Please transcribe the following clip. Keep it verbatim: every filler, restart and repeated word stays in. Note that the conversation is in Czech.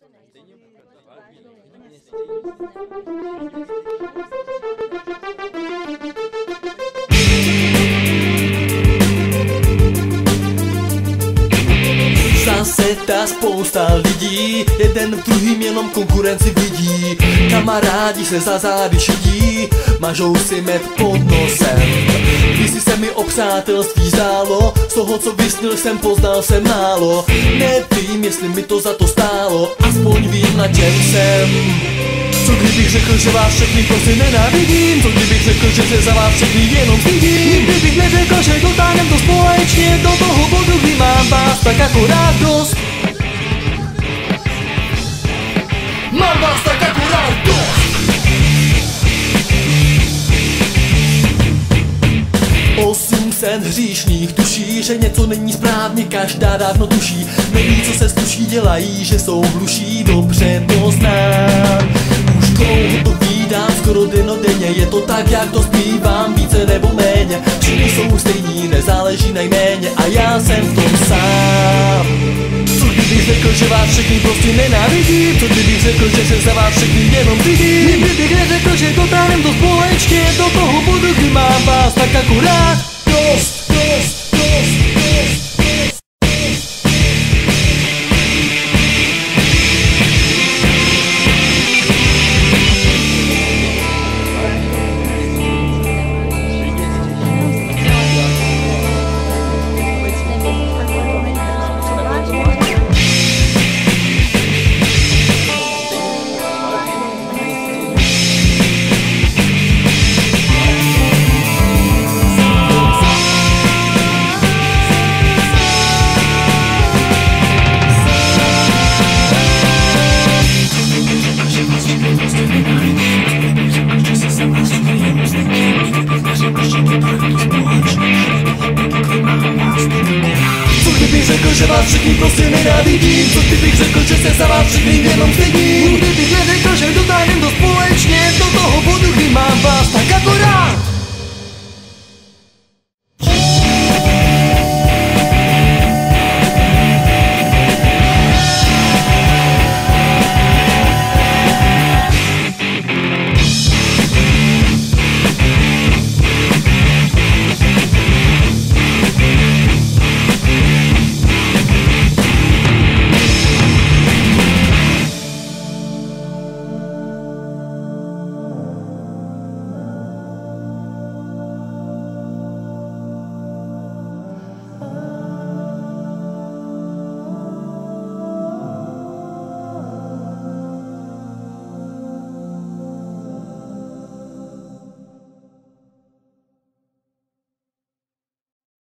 Zase ta spousta lidí, jeden v druhým jenom konkurenci vidí. Kamarádi se za zády šidí, mažou si med pod nosem. Když se mi o přátelství zdálo, z toho co vysnil jsem poznal jsem málo. Nevím jestli mi to za to stálo, aspoň vím na čem jsem. Co kdybych řekl, že vás všechny prostě nenávidím? Co kdybych řekl, že se za vás všechny jenom stydím? Kdybych neřekl, že dotáhnem to společně do toho bodu, kdy mám vás tak akorát dost. Mám vás tak akorát dost. osm set hříšných tuší, že něco není správně, každá dávno tuší. Neví, co se z tuší dělají, že jsou hluší, dobře to znám. Už dlouho to vídám, skoro denodenně, je to tak, jak to zpívám, více nebo méně. Všichni jsou stejní, nezáleží na jméně a já jsem v tom sám. Co kdybych řekl, že vás všechny prostě nenávidím? Co kdybych řekl, že se za vás všechny jenom stydím? Kdybych neřekl, že dotáhnem to společně do toho bodu, kdy mám vás tak akorát dost, dost, dost, dost. Co kdybych řekl, že vás všichni prostě nenávidím? Co kdybych řekl, že se za vás všichni jenom stydím?